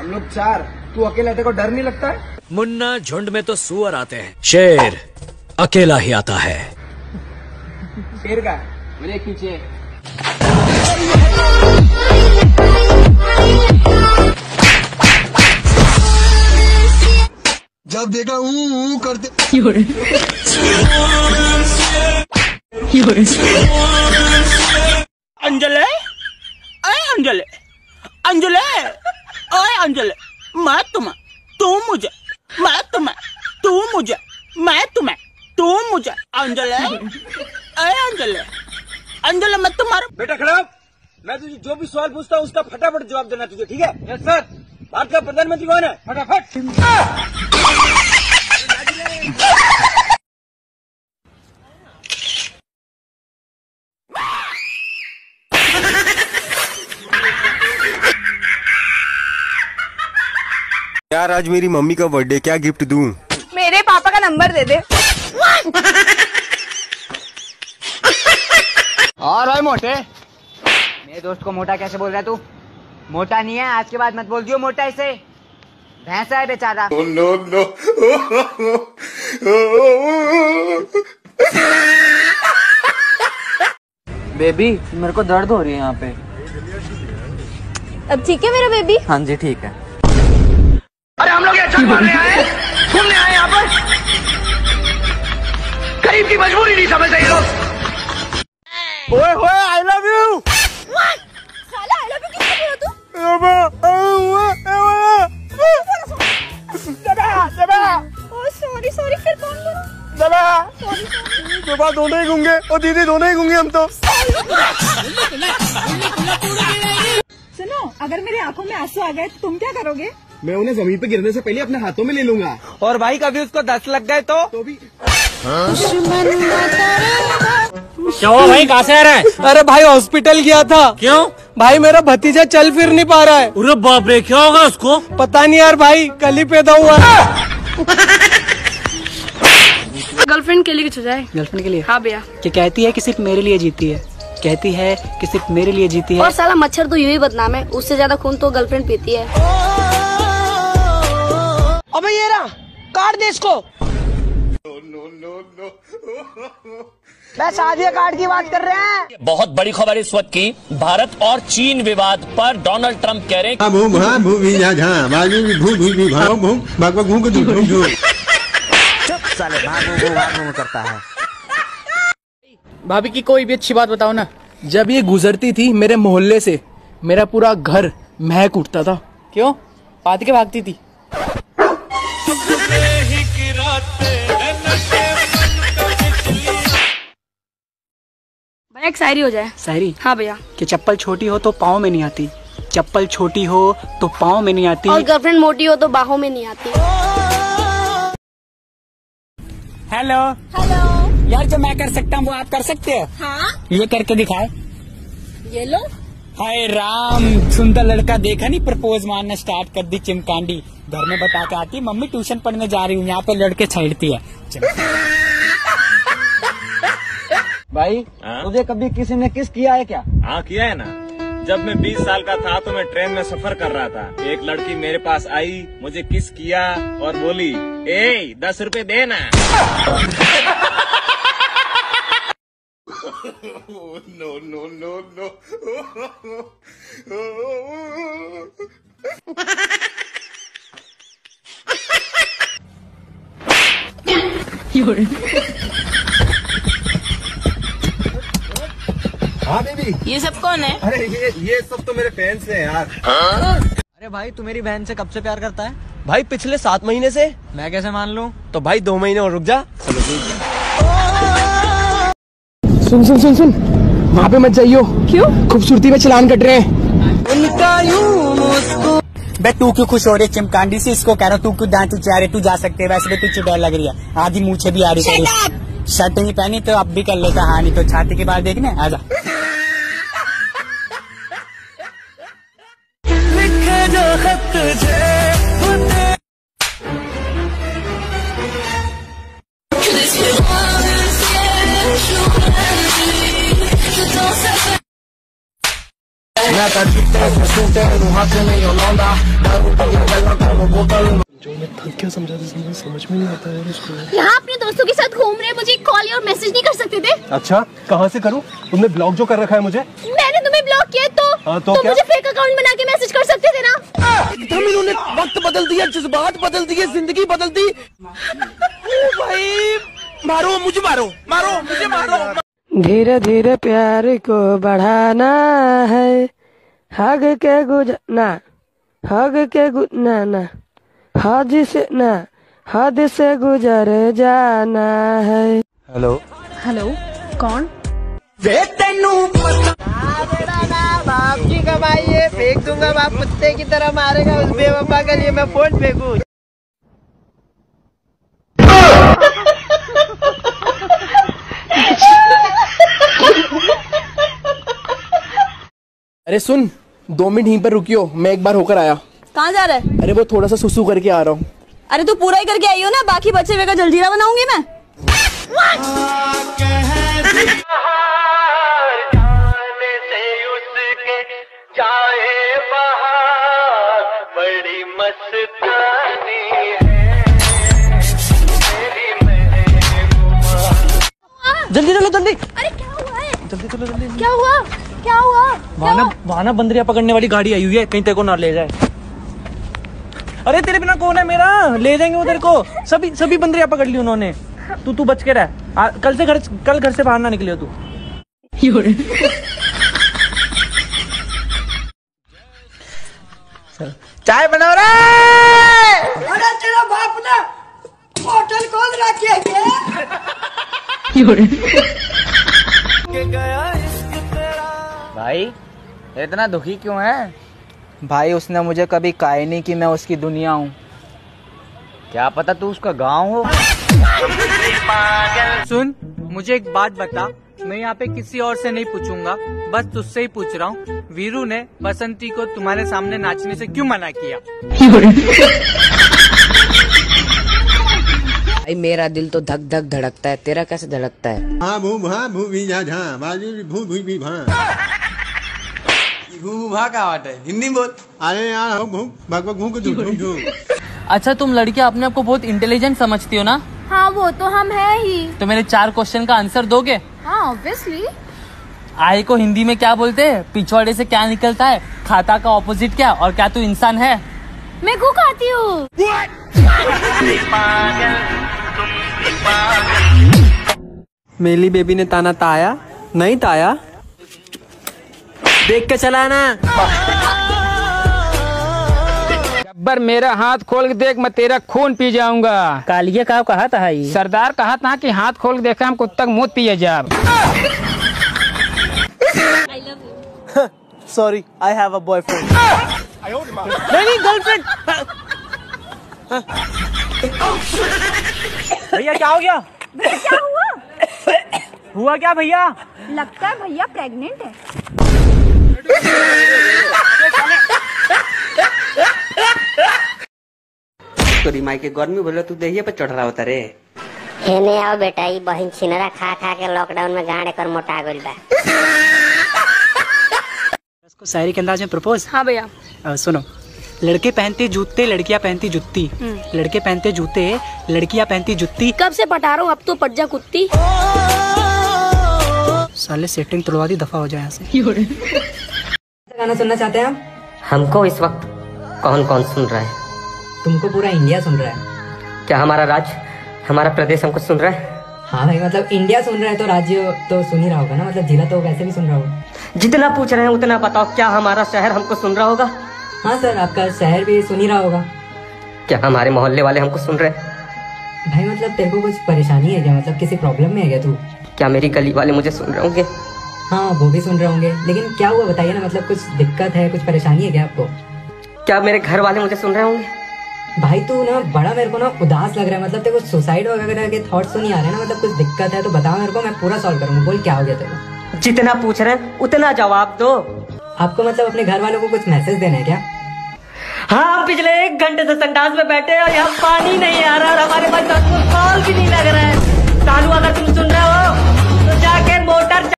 हम लोग 4, तू अकेला, तेरे को डर नहीं लगता है? मुन्ना, झुंड में तो सुअर आते हैं, शेर अकेला ही आता है। शेर का मेरे पीछे। जब देखा करते अंजले, अरे अंजले, अंजले, अरे अंजले, मैं तुम्हें, तू मुझे, मैं तुम्हें, तू मुझे, मैं तुम्हें, तू मुझे, अंजले, अरे अंजले, अंजले मैं तुम्हारा। बेटा खराब, मैं तुझे जो भी सवाल पूछता हूँ उसका फटाफट जवाब देना तुझे, ठीक है? Yes sir. भारत का प्रधानमंत्री कौन है? फटाफट। यार आज मेरी मम्मी का बर्थडे, क्या गिफ्ट दूं? मेरे पापा का नंबर दे दे। और भाई मोटे, मेरे दोस्त को मोटा कैसे बोल रहा है तू? मोटा नहीं है, आज के बाद मत बोल दियो मोटा इसे, भैंसा है बेचारा। No no. बेबी मेरे को दर्द हो रही है यहाँ पे। अब ठीक है मेरा बेबी? हाँ जी ठीक है। अरे हम लोग ये छत मारने आए, घूमने आए यहाँ पर, गरीब की मजबूरी नहीं समझ रहे लोग। ओए होए, आई लव यू। साला आई लव यू किससे बोला तू? सॉरी सॉरी, फिर कौन बोला? सॉरी दोनों ही गूंगे और दीदी दोनों ही गूंगे हम तो। सुनो, अगर मेरी आंखों में आंसू आ गए तो तुम क्या करोगे? मैं उन्हें जमीन पे गिरने से पहले अपने हाथों में ले लूंगा। और भाई कभी उसको 10 लग गए तो भी क्या हुआ भाई, कहाँ से आ रहा है? अरे भाई हॉस्पिटल गया था। क्यों? भाई मेरा भतीजा चल फिर नहीं पा रहा है। अरे बाप रे, क्या होगा उसको? पता नहीं यार भाई, कल ही पैदा हुआ है। गर्लफ्रेंड के लिए कुछ हो जाए। गर्लफ्रेंड के लिए? हाँ भैया। कि कहती है कि सिर्फ मेरे लिए जीती है, कहती है कि सिर्फ मेरे लिए जीती है। और साला मच्छर तो यूं ही बदनाम है, उससे ज्यादा खून तो गर्लफ्रेंड पीती है। अबे ये रहा, काट दे इसको। मैं शादी कार्ड की बात कर रहे हैं। बहुत बड़ी खबर इस वक्त की, भारत और चीन विवाद पर डोनाल्ड ट्रंप कह रहे हैं साले भागो करता है। भाभी की कोई भी अच्छी बात बताओ ना। जब ये गुजरती थी मेरे मोहल्ले से, मेरा पूरा घर महक उठता था। क्यों? पाती के भागती थी। भैया एक शायरी हो जाए। शायरी? हाँ भैया। कि चप्पल छोटी हो तो पाँव में नहीं आती, चप्पल छोटी हो तो पाँव में नहीं आती, और गर्लफ्रेंड मोटी हो तो बाहों में नहीं आती। हेलो हेलो यार, जो मैं कर सकता हूँ वो आप कर सकते हो? हाँ, ये करके दिखाओ। ये लो। हाय राम, सुंदर लड़का देखा नहीं, प्रपोज मारना स्टार्ट कर दी चिमकांडी। घर में बता के आती मम्मी ट्यूशन पढ़ने जा रही हूँ, यहाँ पे लड़के छेड़ती है। भाई तुझे कभी किसी ने किस किया है क्या? हाँ किया है ना। जब मैं 20 साल का था तो मैं ट्रेन में सफर कर रहा था, एक लड़की मेरे पास आई, मुझे किस किया और बोली, ए 10 रुपए देना। No no no no. हाँ बेबी। ये सब कौन है? अरे ये सब तो मेरे फैंस हैं यार। अरे भाई तू मेरी बहन से कब से प्यार करता है? भाई पिछले 7 महीने से। मैं कैसे मान लूं? तो भाई 2 महीने और रुक जा। सुन सुन सुन सुन, वहाँ पे मत जाइयो। क्यों? खूबसूरती में चलान कट रहे हैं। उनका यूं मुस्को। बे तू क्यों खुश हो रही है चिमकांडी से? इसको कह रहा हूँ तू क्यों दांत जा रहे, तू जा सकते है, वैसे भी तुझे डर लग रही है, आधी मूछे भी आ रही है। शर्ट नहीं पहनी तो अब भी कर लेता। हाँ नहीं तो छाती के बाहर देखने आजा। क्या समझाते समझ में नहीं आता है उसको। यहाँ अपने दोस्तों के साथ घूम रहे, मुझे कॉल और मैसेज नहीं कर सकते थे? अच्छा कहाँ से करूँ? तुमने ब्लॉक जो कर रखा है मुझे। मैंने तुम्हें ब्लॉक किया तो क्या? मुझे फेक अकाउंट बना के मैसेज कर सकते थे ना। एकदम इन्होंने वक्त बदल दिया, जज्बात बदल दिए, जिंदगी बदल दी। भाई मारो मुझे, मारो मुझे, मारो। धीरे धीरे प्यार को बढ़ाना है, हग के गुजरना, हग के गुजरना, हद से गुजर जाना है। हेलो हेलो, कौन? बाप की कमाई है, फेंक दूंगा बाप कुत्ते की तरह मारेगा उस बेवफा के लिए मैं फोन फेंकूं। अरे सुन, 2 मिनट यहीं पर रुकियो, मैं एक बार होकर आया। कहाँ जा रहा है? अरे वो थोड़ा सा सुसु करके आ रहा हूँ। अरे तू पूरा ही करके आई हो ना, बाकी बचे हुए का जलजीरा बनाऊंगी मैं। जल्दी चलो जल्दी। अरे क्या हुआ है? जल्दी चलो जल्दी। क्या हुआ? क्या हुआ? वहाँ ना बंदरिया पकड़ने वाली गाड़ी आई हुई है, कहीं तेरे को ना ले जाए। अरे तेरे बिना कौन है मेरा, ले जाएंगे उधर को। सभी बंदरिया पकड़ ली उन्होंने। तू बच के रह, कल घर से बाहर ना निकलियो तू। चाय बनाओ रे। अरे तेरा बाप ने होटल खोल रखी है। भाई इतना दुखी क्यों है? भाई उसने मुझे कभी कहा ही नहीं कि मैं उसकी दुनिया हूँ। क्या पता तू उसका गांव हो। सुन, मुझे एक बात बता, मैं यहाँ पे किसी और से नहीं पूछूंगा, बस तुझसे ही पूछ रहा हूँ। वीरू ने बसंती को तुम्हारे सामने नाचने से क्यों मना किया? भाई मेरा दिल तो धक धक धड़कता है, तेरा कैसे धड़कता है? हिंदी बोल। अरे यार अच्छा, तुम लड़कियां अपने आप को बहुत इंटेलिजेंट समझती हो ना? हाँ वो तो हम है ही। तो मेरे 4 क्वेश्चन का आंसर दोगे? हाँ ऑब्वियसली। आई को हिंदी में क्या बोलते हैं? पिछवाड़े से क्या निकलता है? खाता का ऑपोजिट क्या? और क्या तू इंसान है? मैं गु खाती हूँ। मेली बेबी ने ताना ताया नहीं ताया, देख के चलाना। गब्बर मेरा हाथ खोल के देख, मैं तेरा खून पी जाऊंगा। कालिया का कहा था ही। सरदार कहा था कि हाथ खोल के देखा हम कुत्ता मुँह पिए जाब। Sorry, I have a boyfriend. नहीं गर्लफ्रेंड। भैया क्या हो गया? क्या हुआ? हुआ क्या भैया? लगता है भैया प्रेग्नेंट है। तोरी माई के गर्मी बोले तू दहिया पे चढ़ रहा होता रे। हेने आओ बेटा, ई बहिन छिनरा खा खा के लॉकडाउन में गांड कर मोटा गइल बा। उसको शायरी के अंदाज में प्रपोज। हाँ भैया। सुनो, लड़के पहनते जूते लड़कियां पहनती जुत्ती, लड़के पहनते जूते लड़कियां पहनती जुत्ती। कब से पटा रहा हूँ, अब तो पट जा कुत्ती। साले सेटिंग तोड़वा दी, दफा हो जाए यहाँ से। गाना सुनना चाहते हैं हम? हमको इस वक्त कौन कौन सुन रहा है? तुमको पूरा इंडिया सुन रहा है। क्या हमारा राज्य, हमारा प्रदेश हमको सुन रहा है? हाँ भाई, मतलब इंडिया सुन रहा है तो राज्य तो सुन ही रहा होगा ना, मतलब जिला तो वैसे भी सुन रहा होगा। जितना पूछ रहे हैं उतना बताओ, क्या हमारा शहर हमको सुन रहा होगा? हाँ सर, आपका शहर भी सुन ही रहा होगा। क्या हमारे मोहल्ले वाले हमको सुन रहे हैं? भाई मतलब तेरे को कुछ परेशानी है क्या, मतलब किसी प्रॉब्लम में है क्या तू? क्या मेरी गली वाले मुझे सुन रहे होंगे? हाँ वो भी सुन रहे होंगे, लेकिन क्या हुआ बताइए ना, मतलब कुछ दिक्कत है, कुछ परेशानी है क्या आपको? क्या मेरे घर वाले मुझे सुन रहे होंगे? भाई तू ना बड़ा मेरे को ना उदास लग रहा है, मतलब तेरे को सुसाइड वगैरह के थॉट्स तो नहीं आ रहे ना, मतलब कुछ दिक्कत है तो बताओ मेरे को, मैं पूरा सॉल्व करूंगा। बोल क्या हो गया तेरे को? जितना पूछ रहे हैं उतना जवाब दो। आपको मतलब अपने घर वालों को कुछ मैसेज देना है क्या? हाँ, पिछले 1 घंटे से संडास में बैठे और यहाँ पानी नहीं आ रहा और हमारे पास कॉल भी नहीं लग रहा है। सालू अगर तुम सुन रहे हो तो जाके मोटर